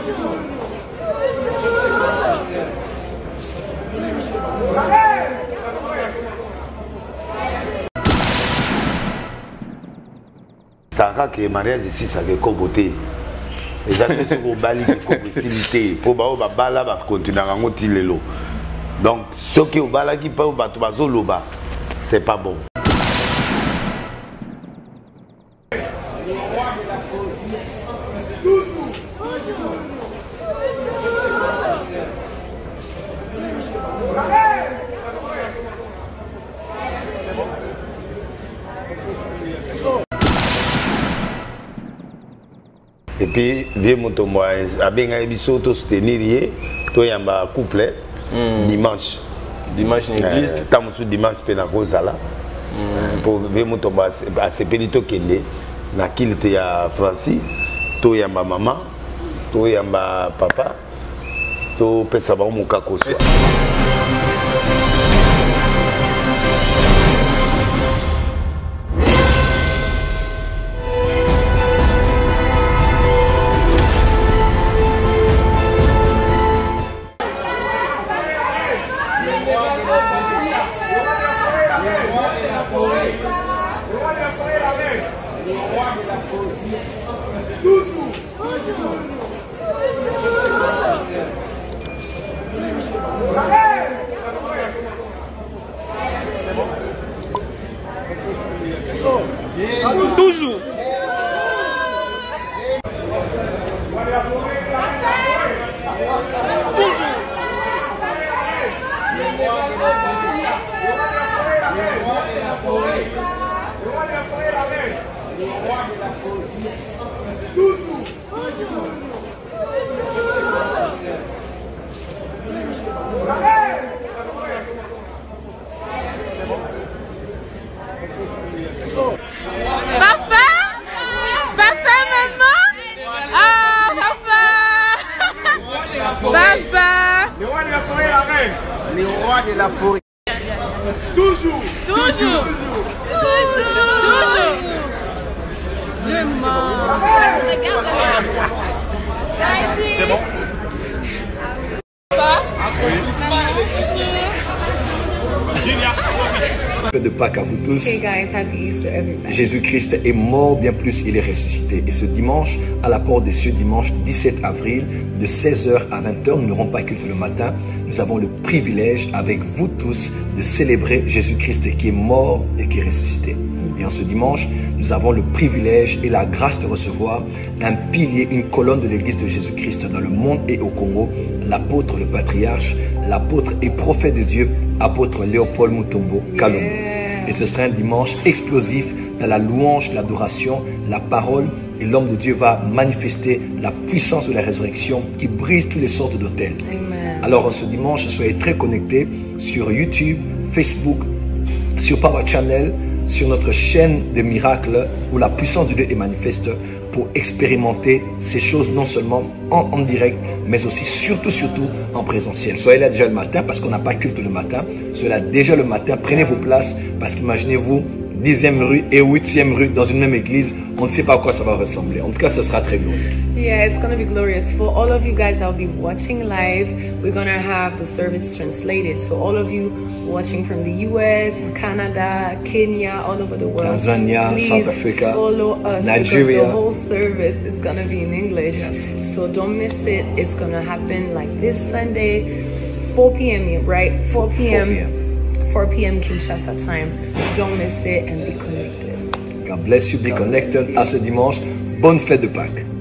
Sarah qui est mariage ici, ça veut beauté. Les gens qui sont au bali, ils pour bala, va continuer à monter les lots. Donc, ceux qui sont au bala, qui peuvent battre loba, c'est pas bon. Et puis, vieux motombo, avec un émission de soutenir, toi, il y a un couple, dimanche. Dimanche en église. Dimanche, il y a un rosala. Pour vieux motombo, à ce pénito kende, na qu'il y a Francis, toi, il y a ma maman, toi, il y a ma papa, toi, il y a mon kako. Toujours. Le roi de la forêt. Toujours. Toujours. Toujours. Le mort. C'est bon. De Pâques à vous tous. Hey guys, happy Easter everybody. Jésus-Christ est mort, bien plus il est ressuscité. Et ce dimanche, à la porte des cieux, dimanche 17 avril, de 16h à 20h, nous n'aurons pas culte le matin. Nous avons le privilège, avec vous tous, de célébrer Jésus-Christ qui est mort et qui est ressuscité. Et en ce dimanche, nous avons le privilège et la grâce de recevoir un pilier, une colonne de l'église de Jésus-Christ dans le monde et au Congo, l'apôtre, le patriarche, l'apôtre et prophète de Dieu, apôtre Léopold Mutombo Kalongo. Et ce sera un dimanche explosif dans la louange, l'adoration, la parole. Et l'homme de Dieu va manifester la puissance de la résurrection qui brise toutes les sortes d'autels. Alors en ce dimanche, soyez très connectés sur YouTube, Facebook, sur Power Channel, sur notre chaîne de miracles où la puissance de Dieu est manifeste pour expérimenter ces choses non seulement en direct, mais aussi surtout en présentiel. Soyez là déjà le matin parce qu'on n'a pas culte le matin. Soyez là déjà le matin, prenez vos places parce qu'imaginez-vous 10e rue et 8e rue dans une même église, on ne sait pas à quoi ça va ressembler. En tout cas, ça sera très glorieux. Yeah, it's going to be glorious. For all of you guys that will be watching live, we're going to have the service translated. So all of you watching from the US, Canada, Kenya, all over the world, Tanzania, please South Africa, follow us Nigeria. because the whole service is going to be in English. Yes. So don't miss it. It's going to happen like this Sunday, 4 p.m. right? 4 p.m. 4 p.m. Kinshasa time. Don't miss it and be connected. God bless you. Be connected à ce dimanche. Bonne fête de Pâques.